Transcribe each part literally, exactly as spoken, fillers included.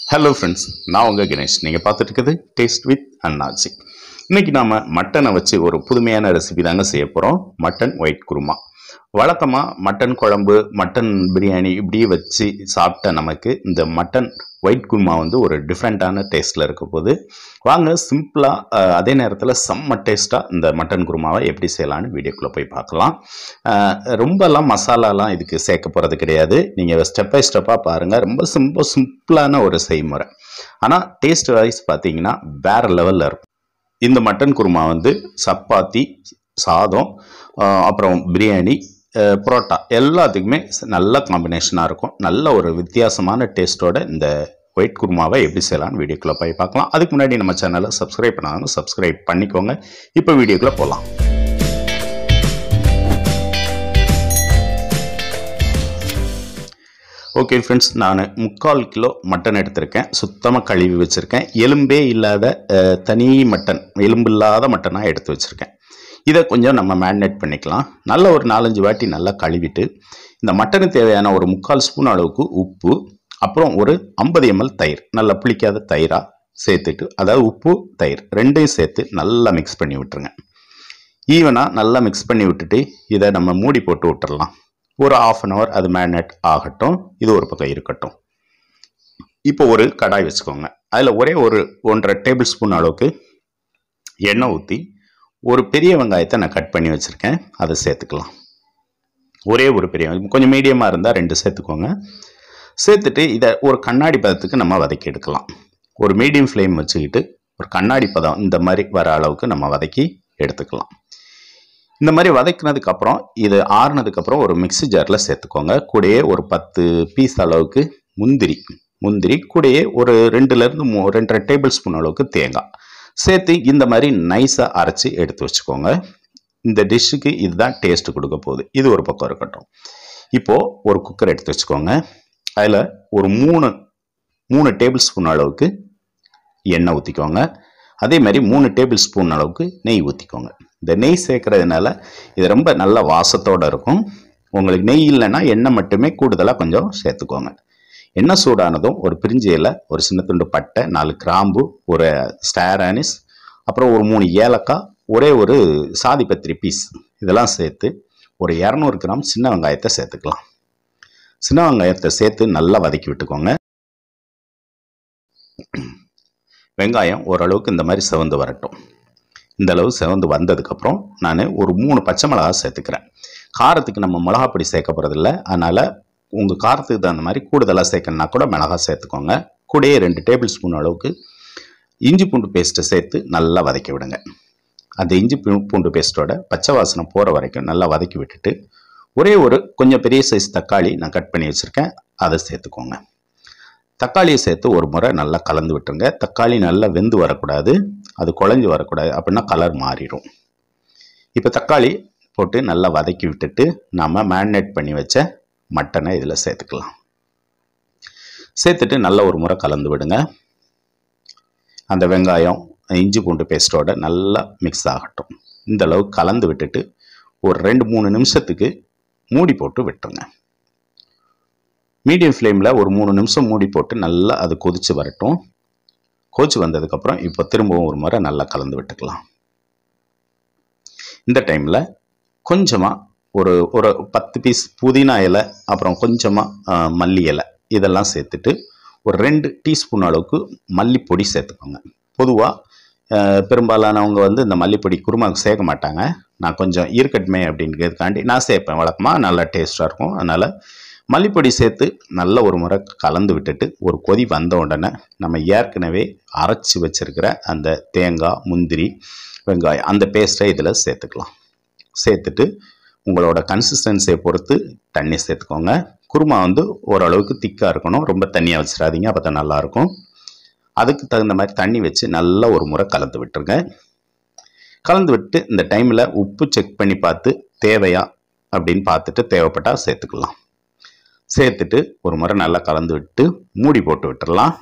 Hello friends, நான் உங்கள் கணேஷ். நீங்கள் பார்த்துட்டு இருக்குது டேஸ்ட் வித் அண்ணாச்சி. இன்றைக்கி நாம் மட்டனை வச்சு ஒரு புதுமையான ரெசிபி தாங்க செய்ய போகிறோம். Mutton white kurma. வழக்கமாக மட்டன் குழம்பு, மட்டன் பிரியாணி இப்படி வச்சு சாப்பிட்ட நமக்கு இந்த மட்டன் ஒயிட் குருமா வந்து ஒரு டிஃப்ரெண்ட்டான டேஸ்ட்டில் இருக்க போது வாங்க சிம்பிளாக அதே நேரத்தில் செம்ம டேஸ்ட்டாக இந்த மட்டன் குருமாவை எப்படி செய்யலான்னு வீடியோக்குள்ளே போய் பார்க்கலாம். ரொம்பலாம் மசாலாலாம் இதுக்கு சேர்க்க போகிறது கிடையாது. நீங்கள் ஸ்டெப் பை ஸ்டெப்பாக பாருங்கள். ரொம்ப சிம்பிள் சிம்பிளான ஒரு செய்முறை. ஆனால் டேஸ்ட் வைஸ் பார்த்தீங்கன்னா வேறு லெவலில் இருக்கும். இந்த மட்டன் குருமா வந்து சப்பாத்தி, சாதம், அப்புறம் பிரியாணி, புரோட்டா எல்லாத்துக்குமே நல்ல காம்பினேஷனாக இருக்கும். நல்ல ஒரு வித்தியாசமான டேஸ்ட்டோட இந்த ஒயிட் குருமாவை எப்படி செய்யலாம்னு வீடியோக்குள்ளே போய் பார்க்கலாம். அதுக்கு முன்னாடி நம்ம சேனலை சப்ஸ்கிரைப் பண்ணாங்க, சப்ஸ்கிரைப் பண்ணிக்கோங்க. இப்போ வீடியோக்குள்ளே போகலாம். ஓகே ஃப்ரெண்ட்ஸ், நான் முக்கால் கிலோ மட்டன் எடுத்திருக்கேன். சுத்தமாக கழுவி வச்சுருக்கேன். எலும்பே இல்லாத தனி மட்டன், எலும்பு இல்லாத மட்டனாக எடுத்து வச்சுருக்கேன். இதை கொஞ்சம் நம்ம மேரினேட் பண்ணிக்கலாம். நல்ல ஒரு நாலஞ்சு வாட்டி நல்லா கழுவிட்டு இந்த மட்டனுக்கு தேவையான ஒரு முக்கால் ஸ்பூன் அளவுக்கு உப்பு, அப்புறம் ஒரு ஐம்பது எம்எல் தயிர், நல்லா புளிக்காத தயிராக சேர்த்துட்டு, அதாவது உப்பு தயிர் ரெண்டையும் சேர்த்து நல்லா மிக்ஸ் பண்ணி விட்டுருங்க. ஈவனாக நல்லா மிக்ஸ் பண்ணி விட்டுட்டு இதை நம்ம மூடி போட்டு விட்டுடலாம். ஒரு ஆஃப் அன் ஹவர் அது மேரினேட் ஆகட்டும். இது ஒரு பக்கம் இருக்கட்டும். இப்போ ஒரு கடாய் வச்சுக்கோங்க. அதில் ஒரே ஒரு ஒன்றரை டேபிள் ஸ்பூன் அளவுக்கு எண்ணெய் ஊற்றி ஒரு பெரிய வெங்காயத்தை நான் கட் பண்ணி வச்சுருக்கேன், அதை சேர்த்துக்கலாம். ஒரே ஒரு பெரிய வெங்காயம், கொஞ்சம் மீடியமாக இருந்தால் ரெண்டு சேர்த்துக்கோங்க. சேர்த்துட்டு இதை ஒரு கண்ணாடி பதத்துக்கு நம்ம வதக்கி எடுக்கலாம். ஒரு மீடியம் ஃப்ளேம் வச்சுக்கிட்டு ஒரு கண்ணாடி பதம் இந்த மாதிரி வர அளவுக்கு நம்ம வதக்கி எடுத்துக்கலாம். இந்த மாதிரி வதக்கினதுக்கப்புறம் இது ஆறுனதுக்கப்புறம் ஒரு மிக்ஸி ஜாரில் சேர்த்துக்கோங்க. கூடயே ஒரு பத்து பீஸ் அளவுக்கு முந்திரி முந்திரி கூடயே ஒரு ரெண்டுலேருந்து மூ ரெண்டரை டேபிள் ஸ்பூன் அளவுக்கு தேங்காய் சேர்த்து இந்த மாதிரி நைஸாக அரைச்சி எடுத்து வச்சுக்கோங்க. இந்த டிஷ்ஷுக்கு இதுதான் டேஸ்ட்டு கொடுக்க போகுது. இது ஒரு பக்கம் இருக்கட்டும். இப்போது ஒரு குக்கர் எடுத்து வச்சுக்கோங்க. அதில் ஒரு மூணு மூணு டேபிள் ஸ்பூன் அளவுக்கு எண்ணெய் ஊற்றிக்கோங்க. அதே மாதிரி மூணு டேபிள் ஸ்பூன் அளவுக்கு நெய் ஊற்றிக்கோங்க. இந்த நெய் சேர்க்கறதுனால இது ரொம்ப நல்ல வாசத்தோடு இருக்கும். உங்களுக்கு நெய் இல்லைன்னா எண்ணெய் மட்டுமே கூடுதலாக கொஞ்சம் சேர்த்துக்கோங்க. எண்ணெய் சூடானதும் ஒரு பிரிஞ்சி இலை, ஒரு சின்ன துண்டு பட்டை, நாலு கிராம்பு, ஒரு ஸ்டார் ஆனிஸ், அப்புறம் ஒரு மூணு ஏலக்காய், ஒரே ஒரு சாதிப்பத்திரி பீஸ் இதெல்லாம் சேர்த்து ஒரு இரநூறு கிராம் சின்ன வெங்காயத்தை சேர்த்துக்கலாம். சின்ன வெங்காயத்தை சேர்த்து நல்லா வதக்கி விட்டுக்கோங்க. வெங்காயம் ஓரளவுக்கு இந்த மாதிரி செவந்து வரட்டும். இந்த அளவு செவந்து வந்ததுக்கப்புறம் நான் ஒரு மூணு பச்சை மிளகா சேர்த்துக்கிறேன். காரத்துக்கு நம்ம மிளகாப்பொடி சேர்க்க போகிறதில்ல, அதனால் உங்கள் காரத்துக்கு தகுந்த மாதிரி கூடுதலாக சேர்க்கணுன்னா கூட மிளகா சேர்த்துக்கோங்க. கூடயே ரெண்டு டேபிள் ஸ்பூன் அளவுக்கு இஞ்சி பூண்டு பேஸ்ட்டை சேர்த்து நல்லா வதக்கி விடுங்க. அந்த இஞ்சி பூண்டு பேஸ்ட்டோட பச்சை வாசனை போகிற வரைக்கும் நல்லா வதக்கி விட்டுட்டு ஒரே ஒரு கொஞ்சம் பெரிய சைஸ் தக்காளி நான் கட் பண்ணி வச்சுருக்கேன், அதை சேர்த்துக்கோங்க. தக்காளியை சேர்த்து ஒரு முறை நல்லா கலந்து விட்டுருங்க. தக்காளி நல்லா வெந்து வரக்கூடாது, அது குழஞ்சி வரக்கூடாது, அப்படின்னா கலர் மாறிடும். இப்போ தக்காளி போட்டு நல்லா வதக்கி விட்டுட்டு நம்ம மேரினேட் பண்ணி வச்ச மட்டனை இதில் சேர்த்துக்கலாம். சேர்த்துட்டு நல்ல ஒரு முறை கலந்து விடுங்க. அந்த வெங்காயம் இஞ்சி பூண்டு பேஸ்ட்டோட நல்லா மிக்ஸ் ஆகட்டும். இந்த அளவு கலந்து விட்டுட்டு ஒரு ரெண்டு மூணு நிமிஷத்துக்கு மூடி போட்டு விட்டுருங்க. மீடியம் ஃப்ளேமில் ஒரு மூணு நிமிஷம் மூடி போட்டு நல்லா அது கொதித்து வரட்டும். கொதிச்சு வந்ததுக்கப்புறம் இப்போ திரும்பவும் ஒரு முறை நல்லா கலந்து விட்டுக்கலாம். இந்த டைமில் கொஞ்சமாக ஒரு ஒரு பத்து பீஸ் புதினா இலை, அப்புறம் கொஞ்சமாக மல்லி இலை இதெல்லாம் சேர்த்துட்டு ஒரு ரெண்டு டீஸ்பூன் அளவுக்கு மல்லிப்பொடி சேர்த்துக்கோங்க. பொதுவாக பெரும்பாலானவங்க வந்து இந்த மல்லிப்பொடி குருமாவுக்கு சேர்க்க மாட்டாங்க. நான் கொஞ்சம் இருக்கட்டுமே அப்படிங்கிறதுக்காண்டி நான் சேர்ப்பேன். வழக்கமாக நல்லா டேஸ்ட்டாக இருக்கும். அதனால் மல்லிப்பொடி சேர்த்து நல்ல ஒரு முறை கலந்து விட்டுட்டு ஒரு கொதி வந்த உடனே நம்ம ஏற்கனவே அரைச்சி வச்சுருக்கிற அந்த தேங்காய், முந்திரி, வெங்காயம் அந்த பேஸ்ட்டை இதில் சேர்த்துக்கலாம். சேர்த்துட்டு உங்களோட கன்சிஸ்டன்சியை பொறுத்து தண்ணி சேர்த்துக்கோங்க. குருமா வந்து ஓரளவுக்கு திக்காக இருக்கணும், ரொம்ப தண்ணியாக வச்சிடாதீங்க, அப்போ தான் நல்லாயிருக்கும். அதுக்கு தகுந்த மாதிரி தண்ணி வச்சு நல்லா ஒரு முறை கலந்து விட்டுருங்க. கலந்து விட்டு இந்த டைமில் உப்பு செக் பண்ணி பார்த்து தேவையா அப்படின்னு பார்த்துட்டு தேவைப்பட்டால் சேர்த்துக்கலாம். சேர்த்துட்டு ஒரு முறை நல்லா கலந்து விட்டு மூடி போட்டு விட்டுடலாம்.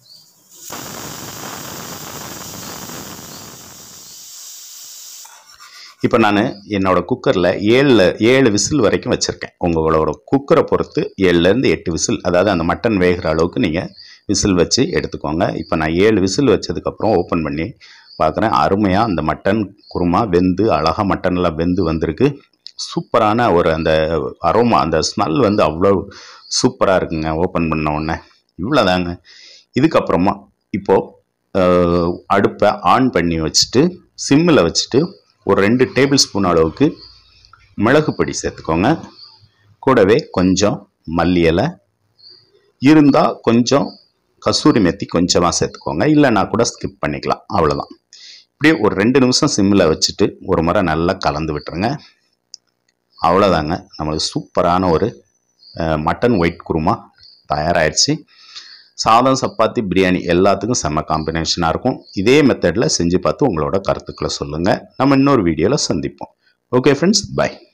இப்போ நான் என்னோட குக்கரில் ஏழு ஏழு விசில் வரைக்கும் வச்சுருக்கேன். உங்களோட குக்கரை பொறுத்து ஏழுலேருந்து எட்டு விசில், அதாவது அந்த மட்டன் வேகிற அளவுக்கு நீங்கள் விசில் வச்சு எடுத்துக்கோங்க. இப்போ நான் ஏழு விசில் வச்சதுக்கப்புறம் ஓப்பன் பண்ணி பார்க்குறேன். அருமையாக அந்த மட்டன் குருமா வெந்து அழகாக மட்டன்லாம் வெந்து வந்திருக்கு. சூப்பரான ஒரு அந்த அரோமா, அந்த ஸ்மெல் வந்து அவ்வளோ சூப்பராக இருக்குங்க. ஓப்பன் பண்ண உடனே இவ்வளோதாங்க. இதுக்கப்புறமா இப்போது அடுப்பை ஆன் பண்ணி வச்சுட்டு சிம்மில் வச்சுட்டு ஒரு ரெண்டு டேபிள் ஸ்பூன் அளவுக்கு மிளகு பொடி சேர்த்துக்கோங்க. கூடவே கொஞ்சம் மல்லி இலை இருந்தால் கொஞ்சம் கசூரி மெத்தி கொஞ்சமாக சேர்த்துக்கோங்க. இல்லைன்னா கூட ஸ்கிப் பண்ணிக்கலாம். அவ்வளோதான். இப்படியே ஒரு ரெண்டு நிமிஷம் சிம்மில் வச்சுட்டு ஒரு முறை நல்லா கலந்து விட்டுருங்க. அவ்வளோதாங்க, நம்மளுக்கு சூப்பரான ஒரு மட்டன் ஒயிட் குருமா தயாராகிடுச்சு. சாதம், சப்பாத்தி, பிரியாணி எல்லாத்துக்கும் செம்ம காம்பினேஷனாக இருக்கும். இதே மெத்தடில் செஞ்சு பார்த்து உங்களோட கருத்துக்களை சொல்லுங்கள். நம்ம இன்னொரு வீடியோவில் சந்திப்போம். Okay friends, by.